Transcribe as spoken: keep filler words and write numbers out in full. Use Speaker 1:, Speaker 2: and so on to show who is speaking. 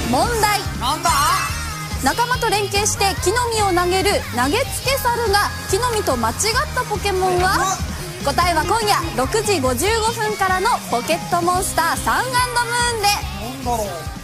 Speaker 1: 問題。
Speaker 2: なんだ？
Speaker 1: 仲間と連携して木の実を投げる投げつけ猿が木の実と間違ったポケモンは？答えは今夜ろくじごじゅうごふんからのポケットモンスターサン&ムーンで。
Speaker 2: なんだろう。